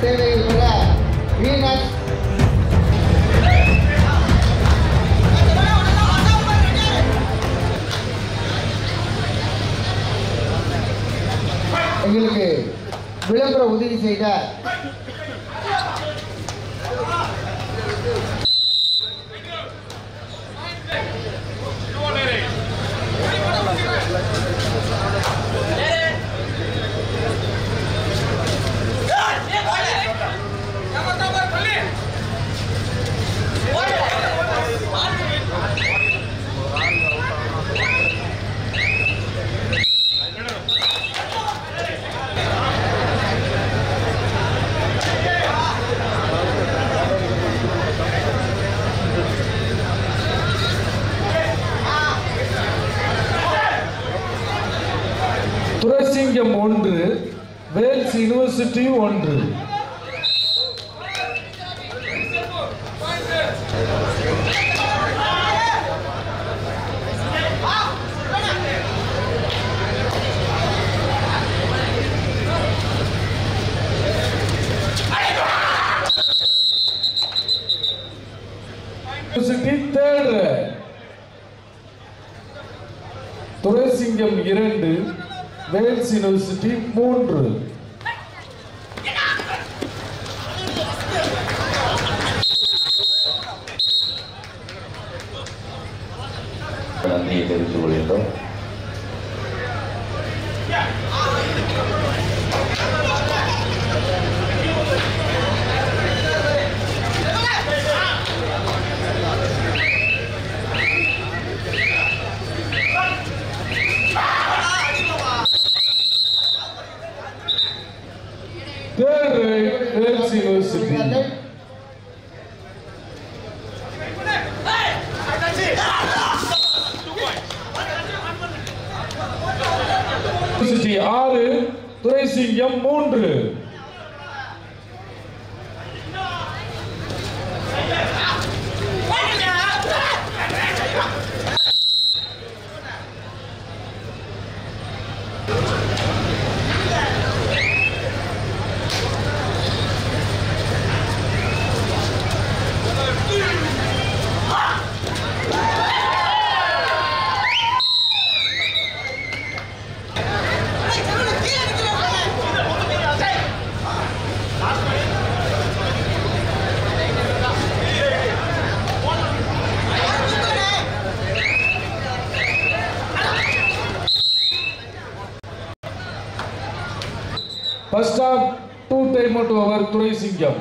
சேவையில் உள்ள வீனஸ் எங்களுக்கு விளம்பர உதவி செய்த Duraisingam 1 Wales University 1 Duraisingam 2 Wales University 3 நன்றியை தெரிவித்துக் கொள்கின்றோம். Wales University University 6 Duraisingam 3 First half 2 timeout over Duraisingam.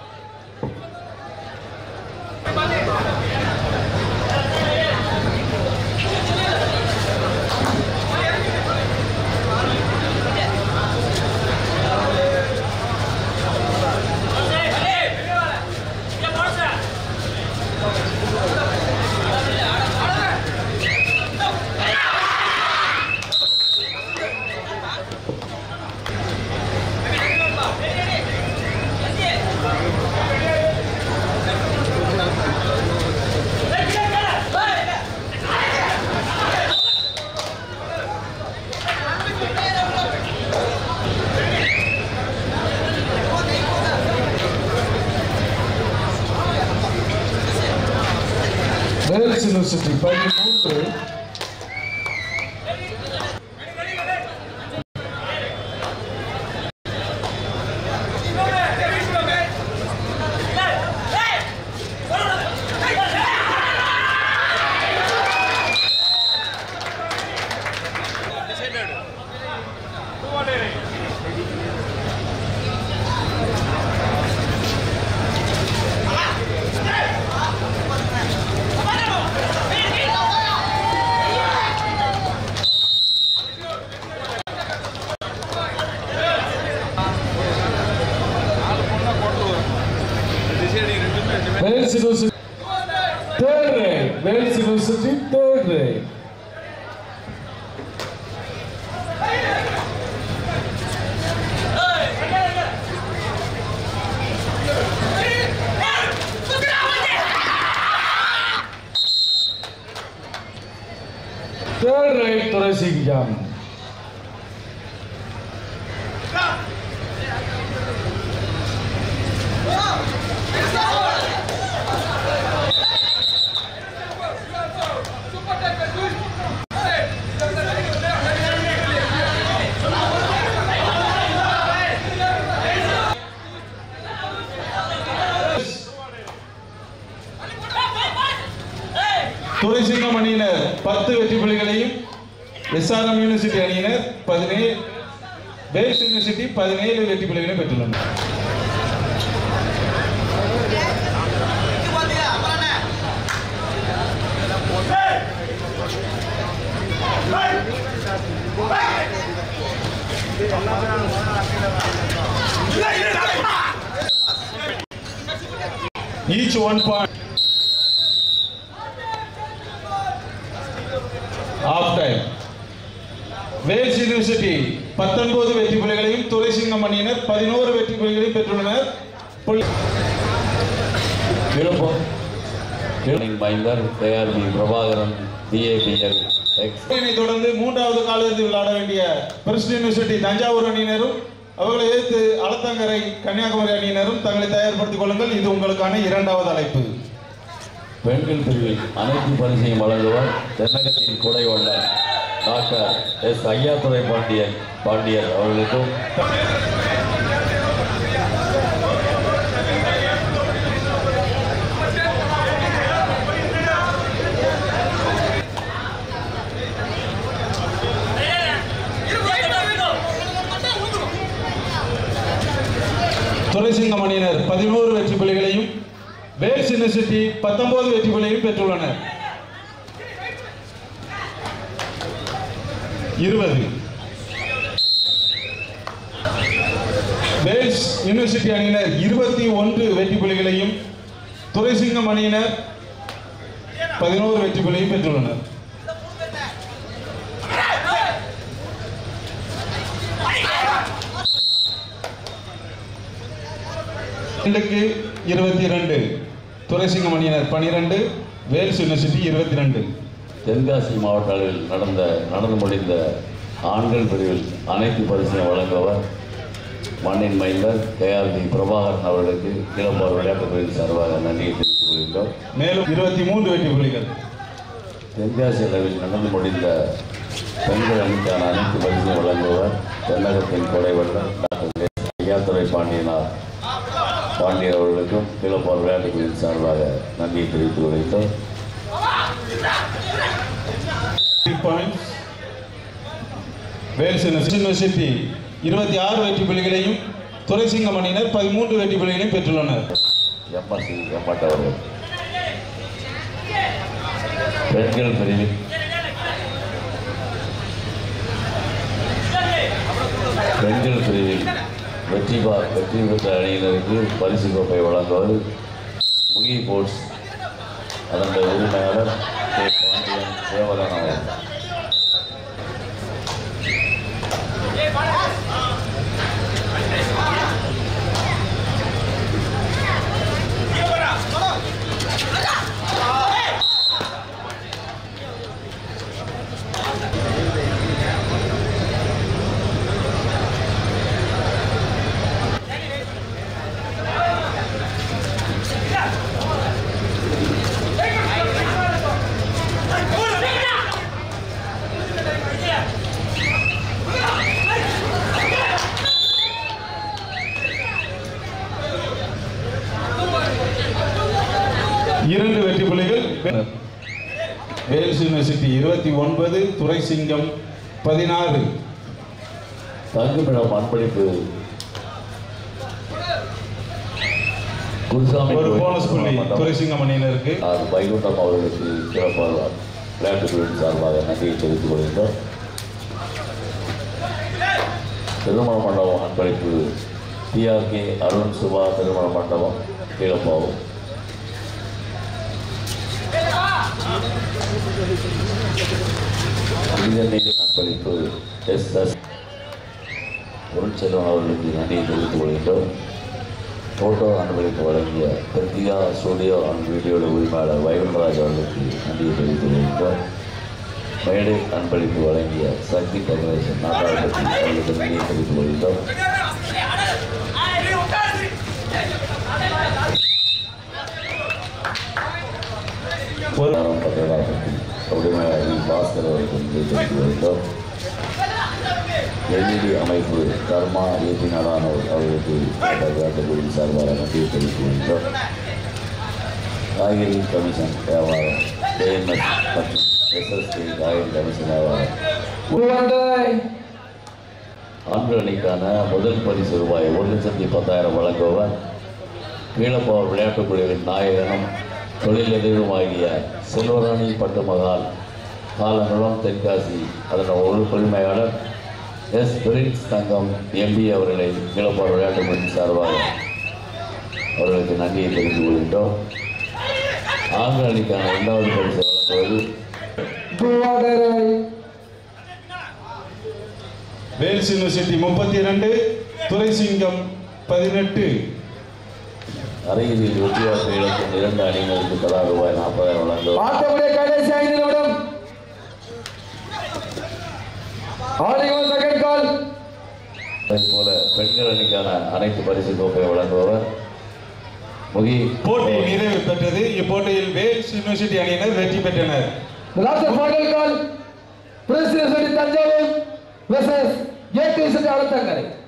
Wales University 13 Wales University third rank. Wales University third rank. Third rank Thureisinggam. Duraisingam அணியினர் 10 வெற்றி புள்ளிகளையும், SRM யூனிவர்சிட்டி அணியினர் 17, வேல்ஸ் யூனிவர்சிட்டி 17 வெற்றி புள்ளிகளையும் பெற்றுள்ளனர். Each 1 point. Half time. Wales University 19 வெற்றி புள்ளிகளையும், துரைசிங்கம் அணியினர் 11 வெற்றி புள்ளிகளையும் பெற்றுள்ளனர். மைந்தர் KRB பிரபாகரன் DAPL இதனைத் தொடர்ந்து 3வது காலிறுதி விளையாட வேண்டிய பிரசிடென்ட் யூனிவர்சிட்டி தஞ்சாவூர் அணியினரும், அவர்களை எதிர்த்து அலத்தங்கரை கன்னியாகுமரி அணியினரும் தங்களை தயார்படுத்திக் கொள்ளுங்கள். இது உங்களுக்கான 2வது அழைப்பு. பெண்கள் பிரிவில் அனைத்து பரிசையும் வழங்குவார் தென்னகத்தின் கொடை வள்ளல் டாக்டர் S. ஐயாத்துரை பாண்டியர் அவர்களுக்கும், துரைசிங்கம் அணியினர் 11 வெற்றி புள்ளிகளையும், வேல்ஸ் யூனிவர்சிட்டி 19 வெற்றி புள்ளிகளையும் பெற்றுள்ளனர். 20 வேல்ஸ் யூனிவர்சிட்டி அணியினர் 21 வெற்றி புள்ளிகளையும், துரைசிங்கம் அணியினர் 11 வெற்றி புள்ளிகளையும் பெற்றுள்ளனர். 22 துரைசிங்கம் அணியினர் 12, வேல்ஸ் யூனிவர்சிட்டி 22. தென்காசி மாவட்ட அளவில் நடந்து முடிந்த ஆண்கள் பிரிவில் அனைத்து பரிசையும் வழங்குவர் மண்ணின் மைந்தர் KRB பிரபாகரன் அவர்களுக்கு கீழப்பார் விளையாட்டு பிரிவில் சார்பாக நன்றியை தெரிவித்துக் கொள்கின்றோம். மேலும் 23 வெற்றி புள்ளிகள். தென்காசி அளவில் நடந்து முடிந்த பெண்கள் அணிக்கான அனைத்து பரிசையும் வழங்குவர் தென்னகத்தின் கொடை வள்ளல் டாக்டர் S. ஐயாத்துரை பாண்டியர் அவர்களுக்கும் கீழப்பார் விளையாட்டு பிரிவில் சார்பாக நன்றியை தெரிவித்துக் கொள்கின்றோம். வேல்ஸ் யூனிவர்சிட்டி 26 வெற்றி புள்ளிகளையும், துரைசிங்கம் அணியினர் 13 வெற்றி புள்ளிகளையும் பெற்றுள்ளனர். அவர்கள் பெண்கள் பிரிவில் வெற்றி பெற்ற அணியினருக்கு பரிசு கோப்பை வழங்குவது முகி போர்ட்ஸ் அதன் உரிமையாளர் K. பாண்டியன் தேவரன் அவர்கள். இரண்டு வெற்றி புள்ளிகள். Wales University 29, Duraisingam 16. தங்குமிடம் அன்பளிப்பு குருசாமி ஒரு போனஸ் புள்ளி துரைசிங்கம் அணியினருக்கு. வைகுண்டம் அவர்களுக்கு சிறப்பாக விளையாட்டு பிரிவின் சார்பாக நன்றியை தெரிவித்துக் கொள்கின்றோம். திருமண மண்டபம் அன்பளிப்பு PRK அருண் சுபா திருமண மண்டபம் கீழப்பாவும். அன்பளிப்பு SS பொருட்செல்வன் அவர்களுக்கு நன்றியை தெரிவித்துக் கொள்கின்றோம். ஃபோட்டோ அன்பளிப்பு வழங்கிய பிரத்யா ஸ்டுடியோ அண்ட் வீடியோட உரிமையாளர் வைகுண்டராஜ் அவர்களுக்கு நன்றியை தெரிவித்துக் கொள்கின்றோம். மேடை அன்பளிப்பு வழங்கிய சக்தி கதிரேசன் நாட்டாளர்களுக்கு அவர்களுக்கு நன்றியை தெரிவித்துக் கொள்கின்றோம். உரிமையாளர் பாஸ்கர் அவர்களுக்கு நன்றியை தெரிவித்துக் கொள்கின்றோம். LED அமைப்பு தர்மா AP நாடானவர் அவர்களுக்கு விளையாட்டு சார்பாக நன்றியை தெரிவித்துக் கொள்கின்றோம். காய்கறி கமிஷன் வியாபாரம் KNS மற்றும் SSK காய்கறி கமிஷன் வியாபாரம். ஆண்கள் அணிக்கான முதல் பரிசு ரூபாய் 1,10,000 வழங்குபவர் கீழப்பாவூர் விளையாட்டுக் குழுவின் நாயகனும் தொழிலதிபருமாகிய செல்வராணி பட்டுமகால் காலங்குளம் தென்காசி அதன் ஒரு உரிமையாளர் எஸ் பிரின்ஸ் தங்கம் MB அவர்களை கீழப்பாவூர் விளையாட்டுக் குழுவின் சார்பாக அவர்களுக்கு நன்றியை தெரிவித்துக் கொள்கின்றோம். ஆண்கள் அணிக்கான 2வது பரிசு வழங்குவது வேல்ஸ் யூனிவர்சிட்டி 32, துரைசிங்கம் 18. அரையிறுதியில் வெற்றியாற்ற இலக்கும் 2 அணியினருக்கு தலா ரூபாய் 40,000 வழங்குவோம். அதேபோல பெண்கள் அணிக்கான அனைத்து பரிசு கோப்பை வழங்குபவர் போட்டி நிறைவு பெற்றது. இப்போட்டியில் வேல்ஸ் யூனிவர்சிட்டி அணியினர் வெற்றி பெற்றனர். Thanjavur versus AT University Alathankarai.